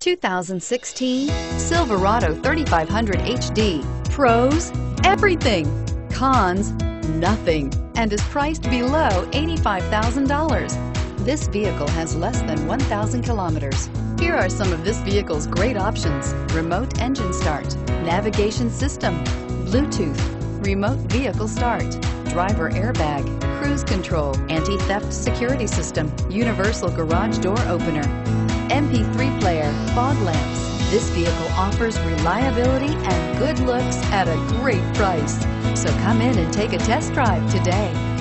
2016 Silverado 3500 HD. Pros, everything. Cons, nothing. And is priced below $85,000. This vehicle has less than 1,000 kilometers. Here are some of this vehicle's great options: remote engine start, navigation system, Bluetooth, remote vehicle start, driver airbag, cruise control, anti-theft security system, universal garage door opener, MP3 player, fog lamps. This vehicle offers reliability and good looks at a great price. So come in and take a test drive today.